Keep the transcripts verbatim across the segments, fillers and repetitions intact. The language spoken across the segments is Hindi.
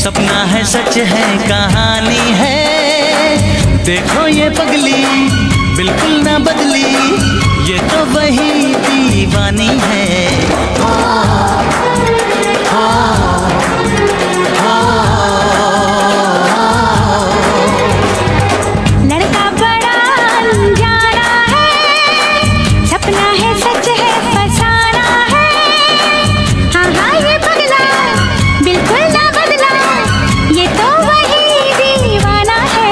सपना है सच है कहानी है, देखो ये पगली बिल्कुल ना बदली, ये तो वही दीवानी है। ओ, ओ, ओ, लड़का बड़ा अनजाना है, सपना है सच है फसाना है। हाँ हाँ ये पगला बिल्कुल ना बदला, ये तो वही दीवाना है।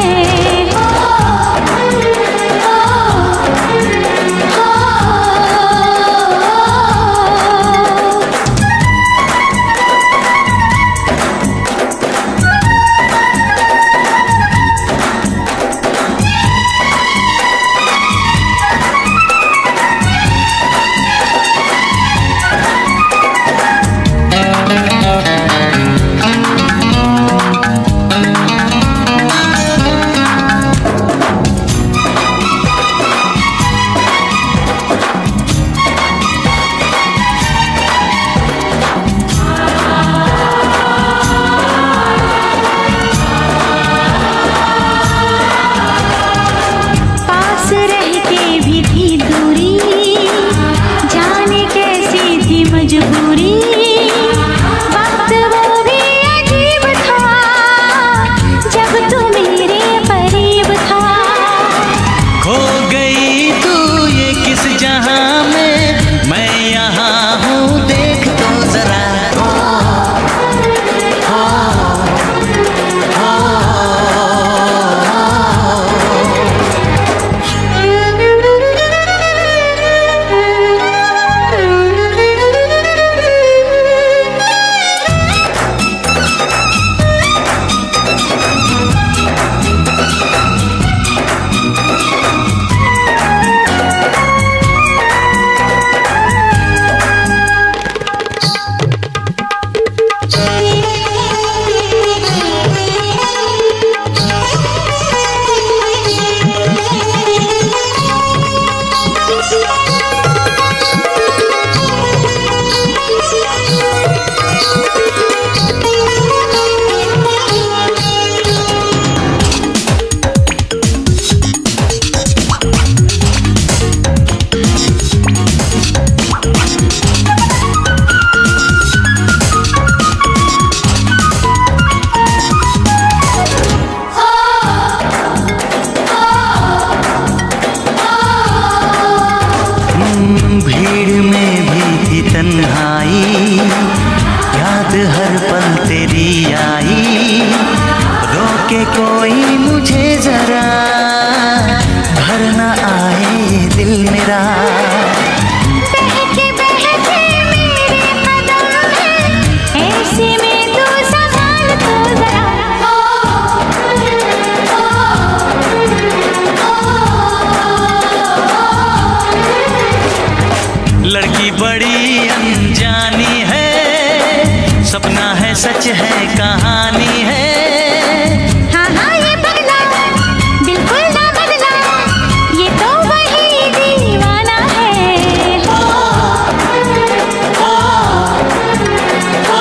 भीड़ में भी थी तन्हाई, याद हर पल तेरी आई, रोके कोई मुझे जरा, भर ना आए दिल मेरा। बहके बहके मेरे कदम हैं, ऐसे में तू संभाल तो जरा। लड़की बड़ी अनजानी है, सपना है सच है कहानी है। हाँ हाँ ये पगला बिल्कुल ना बदला, ये तो वही दीवाना है। ओ, ओ, ओ,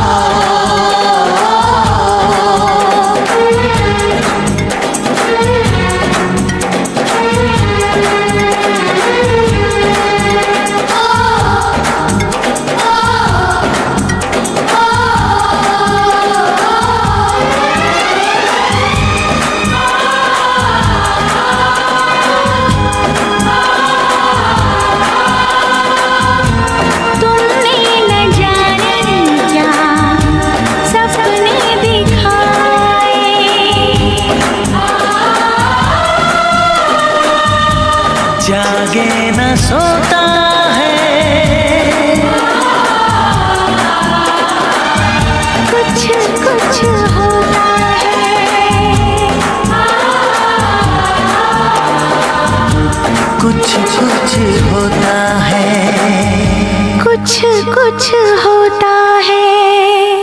जागे न सोता है, कुछ कुछ होता है, कुछ कुछ होता है, कुछ कुछ होता है।